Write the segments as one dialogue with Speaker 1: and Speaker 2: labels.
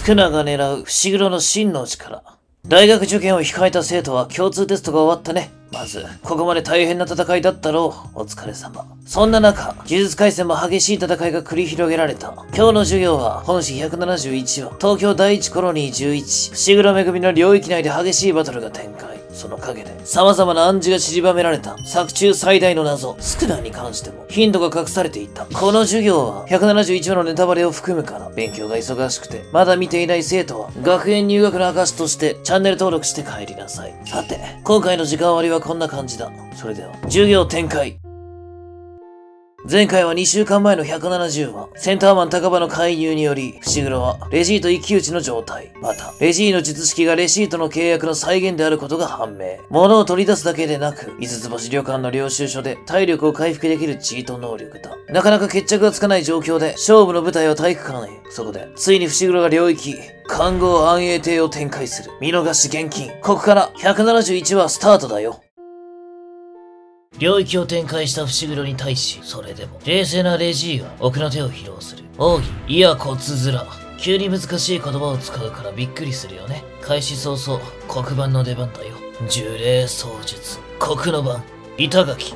Speaker 1: 宿儺が狙う伏黒の真の力。大学受験を控えた生徒は共通テストが終わったね。まず、ここまで大変な戦いだったろう。お疲れ様。そんな中、呪術廻戦も激しい戦いが繰り広げられた。今日の授業は、本誌171話、東京第一コロニー11、伏黒恵の領域内で激しいバトルが展開。その陰で、様々な暗示が散りばめられた。作中最大の謎、宿儺に関しても、ヒントが隠されていた。この授業は、171話のネタバレを含むから、勉強が忙しくて、まだ見ていない生徒は、学園入学の証として、チャンネル登録して帰りなさい。さて、今回の時間割はこんな感じだ。それでは、授業展開。前回は2週間前の170話、センターマン高場の介入により、伏黒はレジート一騎打ちの状態。また、レジーの術式がレシートの契約の再現であることが判明。物を取り出すだけでなく、五つ星旅館の領収書で体力を回復できるチート能力だ。なかなか決着がつかない状況で、勝負の舞台は体育館へ。そこで、ついに伏黒が領域、環合暗影帝を展開する。見逃し厳禁。ここから171話スタートだよ。領域を展開した伏黒に対し、それでも冷静なレジーが奥の手を披露する。奥義、いや骨面。急に難しい言葉を使うからびっくりするよね。開始早々、黒板の出番だよ。呪霊操術、黒の番、板垣。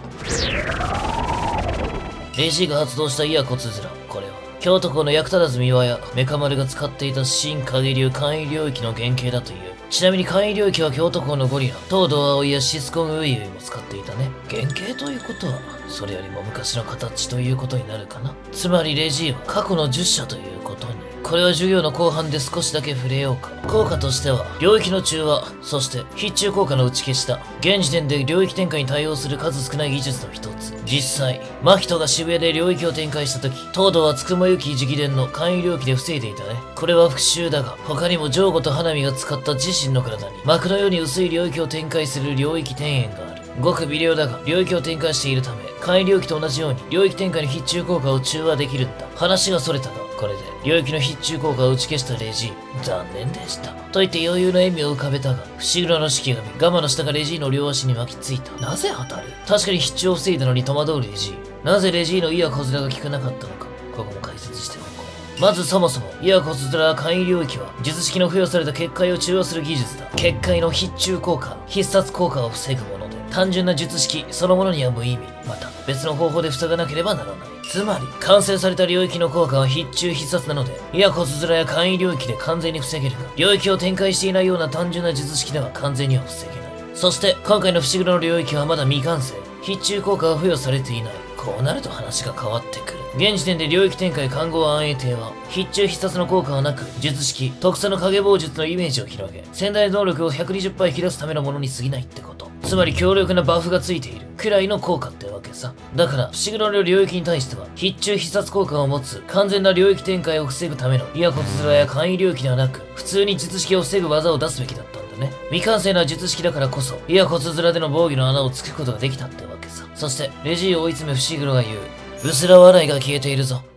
Speaker 1: レジーが発動したいや骨面。これは、京都校の役立たず三輪やメカ丸が使っていた新影流簡易領域の原型だという。ちなみに簡易領域は京都校のゴリラ、東堂葵やシスコンウイウイも使っていたね。原型ということは、それよりも昔の形ということになるかな。つまりレジーは過去の10社ということに。これは授業の後半で少しだけ触れようか。効果としては、領域の中和、そして必中効果の打ち消した。現時点で領域展開に対応する数少ない技術の一つ。実際、真人が渋谷で領域を展開した時、東堂はつくもゆき直伝の簡易領域で防いでいたね。これは復讐だが、他にもジョーゴと花見が使った自身の体に、膜のように薄い領域を展開する領域天炎がある。ごく微量だが、領域を展開しているため、簡易領域と同じように、領域展開の必中効果を中和できるんだ。話が逸れたが、これで、領域の必中効果を打ち消したレジー。残念でした。と言って余裕の笑みを浮かべたが、伏黒の式神、ガマの下がレジーの両足に巻きついた。なぜ当たる？確かに必中を防いだのに戸惑うレジー。なぜレジーのイヤコズラが効かなかったのか、ここも解説しておこう。まずそもそも、イヤコズラ簡易領域は、術式の付与された結界を中和する技術だ。結界の必中効果、必殺効果を防ぐもので、単純な術式そのものには無意味。また、別の方法で塞がなければならない。つまり、完成された領域の効果は必中必殺なので、イヤコズラや簡易領域で完全に防げるが、領域を展開していないような単純な術式では完全には防げない。そして、今回の伏黒の領域はまだ未完成。必中効果は付与されていない。こうなると話が変わってくる。現時点で領域展開環合暗影帝は、必中必殺の効果はなく、術式、特殊の影棒術のイメージを広げ、潜在能力を 120% 引き出すためのものに過ぎないってこと。つまり強力なバフがついているくらいの効果ってわけさ。だから、伏黒の領域に対しては、必中必殺効果を持つ完全な領域展開を防ぐためのイヤコツ面や簡易領域ではなく、普通に術式を防ぐ技を出すべきだったんだね。未完成な術式だからこそ、イヤコツ面での防御の穴を突くことができたってわけさ。そして、レジーを追い詰め伏黒が言う。うすら笑いが消えているぞ。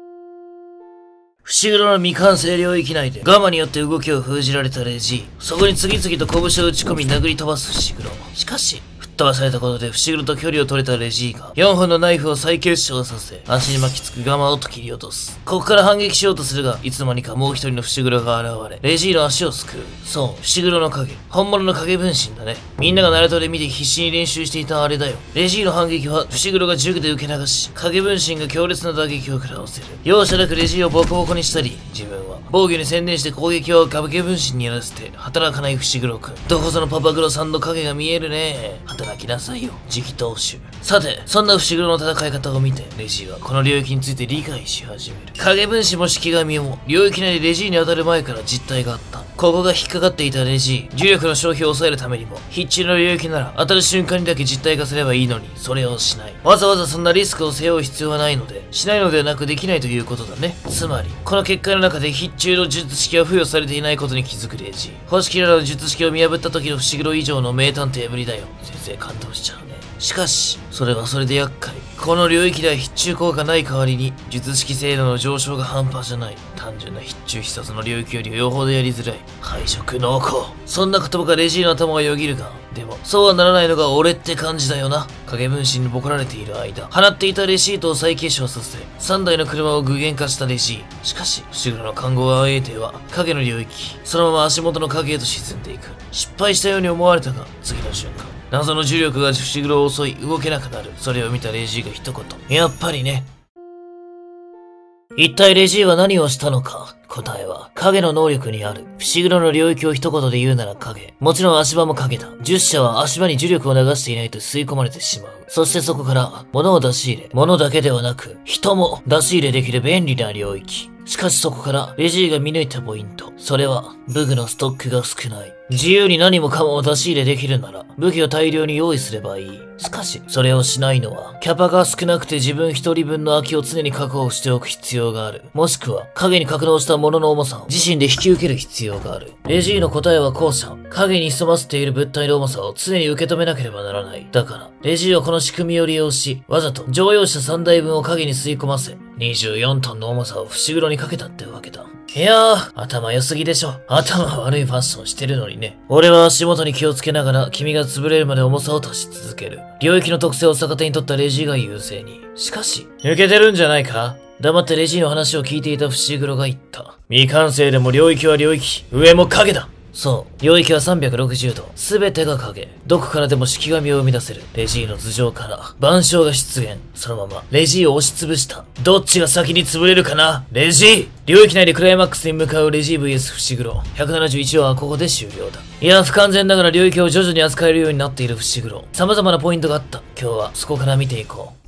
Speaker 1: 伏黒の未完成領域内でガマによって動きを封じられたレジー。そこに次々と拳を打ち込み殴り飛ばす伏黒。しかし、吹っ飛ばされたことで伏黒と距離を取れたレジーが4本のナイフを再結晶させ、足に巻きつくガマをと切り落とす。ここから反撃しようとするが、いつの間にかもう一人の伏黒が現れ、レジーの足を救う。そう、伏黒の影。本物の影分身だね。みんながナルトで見て必死に練習していたあれだよ。レジーの反撃は伏黒が銃で受け流し、影分身が強烈な打撃を食らわせる。容赦なくレジーをボコボコにしたり、自分は防御に専念して攻撃を影分身にやらせて働かない伏黒くん。どこぞのパパグロさんの影が見えるね。働きなさいよ、次期投手。さて、そんな伏黒の戦い方を見て、レジーはこの領域について理解し始める。影分身も式神も、領域内でレジーに当たる前から実体があった。ここが引っかかっていたレジー。重力の消費を抑えるためにも、必中の領域なら当たる瞬間にだけ実体化すればいいのに、それをしない。わざわざそんなリスクを背負う必要はないので、しないのではなくできないということだね。つまり、この結界の中で必中の術式は付与されていないことに気づくレジー。星キララの術式を見破った時の伏黒以上の名探偵ぶりだよ。先生感動しちゃうね。しかし、 それはそれで厄介。この領域では必中効果ない代わりに、術式精度の上昇が半端じゃない。単純な必中必殺の領域よりよほどやりづらい。配色濃厚。そんな言葉がレジーの頭はよぎるが、でも、そうはならないのが俺って感じだよな。影分身にボコられている間、放っていたレシートを再結晶させ、3台の車を具現化したレジー。しかし、伏黒の看護は得ては、影の領域。そのまま足元の影へと沈んでいく。失敗したように思われたが、次の瞬間。謎の重力が伏黒を襲い、動けなくなる。それを見たレジーが一言。やっぱりね。一体レジーは何をしたのか。答えは、影の能力にある。伏黒の領域を一言で言うなら影。もちろん足場も影だ。十社は足場に重力を流していないと吸い込まれてしまう。そしてそこから、物を出し入れ、物だけではなく、人も出し入れできる便利な領域。しかしそこから、レジーが見抜いたポイント。それは、武具のストックが少ない。自由に何もかも出し入れできるなら、武器を大量に用意すればいい。しかし、それをしないのは、キャパが少なくて自分一人分の空きを常に確保しておく必要がある。もしくは、影に格納した物の重さを自身で引き受ける必要がある。レジーの答えは後者。影に潜ませている物体の重さを常に受け止めなければならない。だから、レジーはこの仕組みを利用し、わざと乗用車3台分を影に吸い込ませ、24トンの重さを伏黒にかけたってわけだ。いやー、頭良すぎでしょ。頭悪いファッションしてるのにね。俺は足元に気をつけながら君が潰れるまで重さを足し続ける。領域の特性を逆手に取ったレジーが優勢に。しかし、抜けてるんじゃないか？黙ってレジーの話を聞いていた伏黒が言った。未完成でも領域は領域。上も影だ。そう。領域は360度。すべてが影。どこからでも式神を生み出せる。レジーの頭上から、万象が出現。そのまま、レジーを押しつぶした。どっちが先に潰れるかな？レジー！領域内でクライマックスに向かうレジー VS 伏黒。171話はここで終了だ。いや、不完全ながら領域を徐々に扱えるようになっている伏黒。様々なポイントがあった。今日はそこから見ていこう。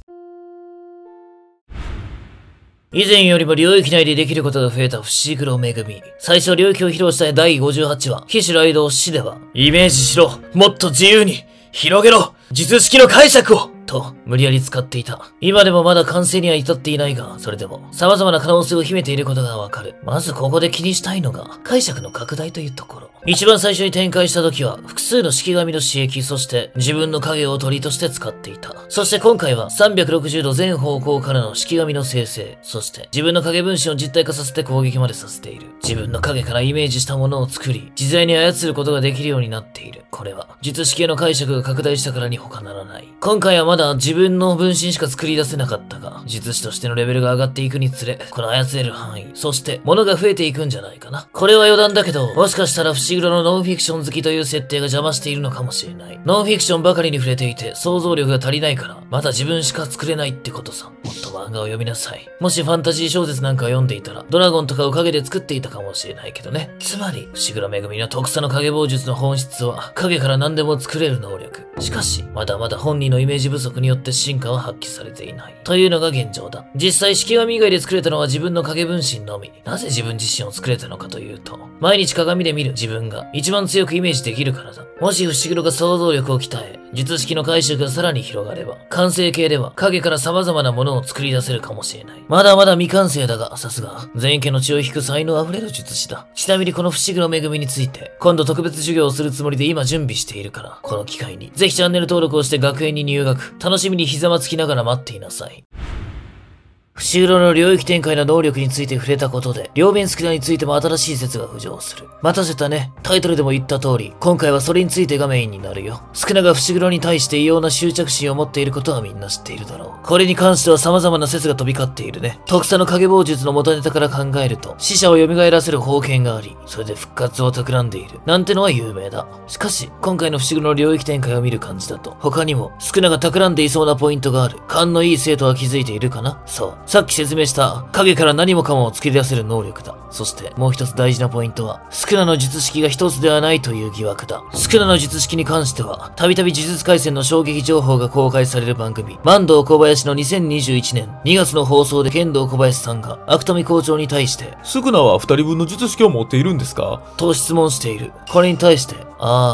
Speaker 1: 以前よりも領域内でできることが増えた伏黒めぐみ。最初領域を披露した第58話、騎士雷道死では、イメージしろ！もっと自由に！広げろ！術式の解釈を！と、無理やり使っていた。今でもまだ完成には至っていないが、それでも、様々な可能性を秘めていることがわかる。まずここで気にしたいのが、解釈の拡大というところ。一番最初に展開した時は、複数の式神の刺激、そして自分の影を鳥として使っていた。そして今回は、360度全方向からの式神の生成、そして自分の影分身を実体化させて攻撃までさせている。自分の影からイメージしたものを作り、自在に操ることができるようになっている。これは、術式への解釈が拡大したからに他ならない。今回はまだ自分の分身しか作り出せなかったが、術師としてのレベルが上がっていくにつれ、この操れる範囲、そして物が増えていくんじゃないかな。これは余談だけど、もしかしたら伏黒のノンフィクション好きという設定が邪魔しているのかもしれない。ノンフィクションばかりに触れていて、想像力が足りないから、まだ自分しか作れないってことさ。もっと漫画を読みなさい。もしファンタジー小説なんか読んでいたら、ドラゴンとかを影で作っていたかもしれないけどね。つまり、伏黒めぐみの特殊の影棒術の本質は、影から何でも作れる能力。しかし、まだまだ本人のイメージ不足によって進化は発揮されていない。というのが現状だ。実際、式神以外で作れたのは自分の影分身のみ。なぜ自分自身を作れたのかというと、毎日鏡で見る自分が一番強くイメージできるからだ。もし伏黒が想像力を鍛え、術式の解釈がさらに広がれば、完成形では影から様々なものを作り出せるかもしれない。まだまだ未完成だが、さすが、全家の血を引く才能あふれる術師だ。ちなみにこの伏黒めぐみについて、今度特別授業をするつもりで今準備しているから、この機会に、ぜひチャンネル登録をして学園に入学、楽しみに膝まつきながら待っていなさい。伏黒の領域展開の能力について触れたことで、両面スキナについても新しい説が浮上する。待たせたね。タイトルでも言った通り、今回はそれについてがメインになるよ。スキナが伏黒に対して異様な執着心を持っていることはみんな知っているだろう。これに関しては様々な説が飛び交っているね。特殊の影棒術の元ネタから考えると、死者を蘇らせる宝剣があり、それで復活を企んでいる。なんてのは有名だ。しかし、今回の伏黒の領域展開を見る感じだと、他にも、スキナが企んでいそうなポイントがある。勘のいい生徒は気づいているかな？そう。さっき説明した影から何もかもを作り出せる能力だ。そしてもう一つ大事なポイントは、スクナの術式が一つではないという疑惑だ。スクナの術式に関しては、たびたび呪術廻戦の衝撃情報が公開される番組、万堂小林の2021年2月の放送で剣道小林さんが、悪富校長に対して、
Speaker 2: スクナは2人分の術式を持っているんですか？
Speaker 1: と質問している。これに対して、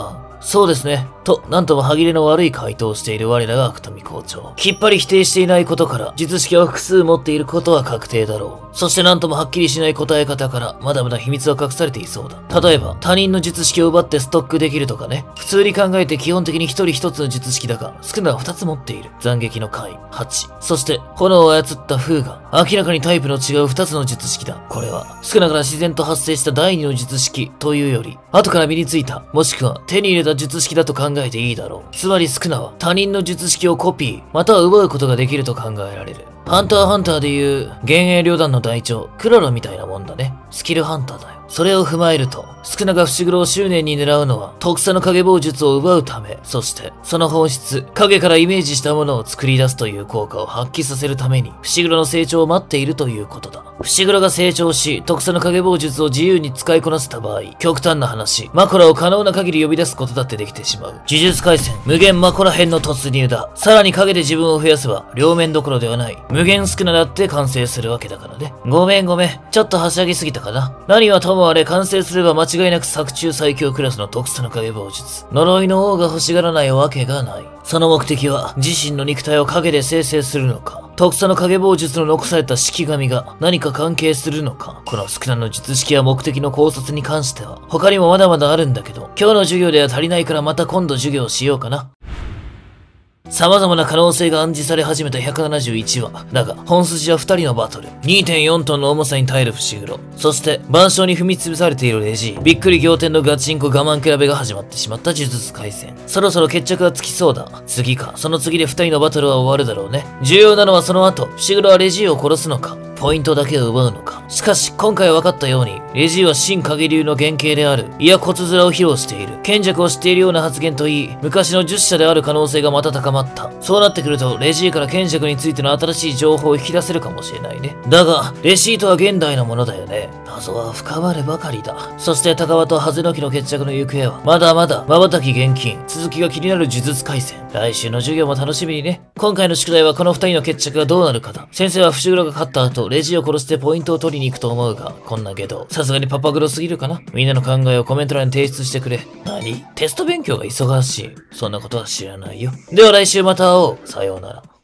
Speaker 1: そうですね。と、なんとも歯切れの悪い回答をしている我らが芥見校長。きっぱり否定していないことから、術式を複数持っていることは確定だろう。そしてなんともはっきりしない答え方から、まだまだ秘密は隠されていそうだ。例えば、他人の術式を奪ってストックできるとかね。普通に考えて基本的に一人一つの術式だが、少なは二つ持っている。斬撃の回、8。そして、炎を操った風が、明らかにタイプの違う二つの術式だ。これは、少なから自然と発生した第二の術式というより、後から身についた、もしくは手に入れた術式だと考えていいだろう。つまりスクナは他人の術式をコピー、または奪うことができると考えられる。ハンターハンターでいう、幻影旅団の隊長、クラロみたいなもんだね。スキルハンターだよ。それを踏まえると、スクナが伏黒を執念に狙うのは、特殊の影棒術を奪うため、そして、その本質、影からイメージしたものを作り出すという効果を発揮させるために、伏黒の成長を待っているということだ。伏黒が成長し、特殊の影棒術を自由に使いこなせた場合、極端な話、マコラを可能な限り呼び出すことだってできてしまう。呪術廻戦、無限マコラ編の突入だ。さらに影で自分を増やせば、両面どころではない。無限スクナだって完成するわけだからね。ごめん。ちょっとはしゃぎすぎたかな。何はともあれ完成すれば間違いなく作中最強クラスの特殊の影棒術。呪いの王が欲しがらないわけがない。その目的は、自身の肉体を影で生成するのか。特殊の影棒術の残された式神が何か関係するのか。このスクナの術式や目的の考察に関しては、他にもまだまだあるんだけど、今日の授業では足りないからまた今度授業しようかな。様々な可能性が暗示され始めた171話。だが、本筋は2人のバトル。2.4 トンの重さに耐える伏黒。そして、万象に踏み潰されているレジー。びっくり仰天のガチンコ我慢比べが始まってしまった呪術廻戦。そろそろ決着がつきそうだ。次か、その次で2人のバトルは終わるだろうね。重要なのはその後、伏黒はレジーを殺すのか。ポイントだけを奪うのか。しかし、今回分かったように、レジーは真影流の原型である、いや骨面を披露している。賢弱を知っているような発言といい、昔の術者である可能性がまた高まった。そうなってくると、レジーから賢弱についての新しい情報を引き出せるかもしれないね。だが、レシートは現代のものだよね。謎は深まればかりだ。そして、高輪とハゼノキの決着の行方は、まだまだ、瞬き厳禁。続きが気になる呪術廻戦。来週の授業も楽しみにね。今回の宿題はこの2人の決着がどうなるかだ。先生は伏黒が勝った後、レジを殺してポイントを取りに行くと思うが、こんなけど、さすがにパパグロすぎるかな。みんなの考えをコメント欄に提出してくれ。何？テスト勉強が忙しい。そんなことは知らないよ。では来週また会おう。さようなら。